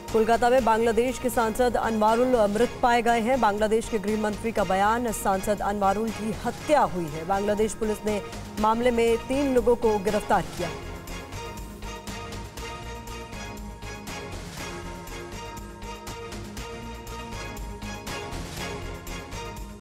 कोलकाता में बांग्लादेश के सांसद अनवारुल मृत पाए गए हैं। बांग्लादेश के गृह मंत्री का बयान, सांसद अनवारुल की हत्या हुई है। बांग्लादेश पुलिस ने मामले में 3 लोगों को गिरफ्तार किया।